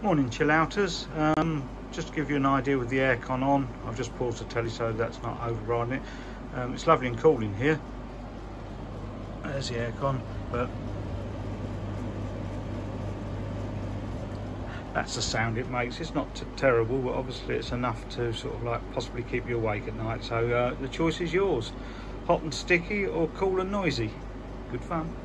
Morning chill outers. Just to give you an idea with the aircon on, I've just paused the telly so that's not overriding it. It's lovely and cool in here. There's the aircon, but that's the sound it makes. It's not terrible, but obviously it's enough to sort of like possibly keep you awake at night. So the choice is yours. Hot and sticky or cool and noisy. Good fun.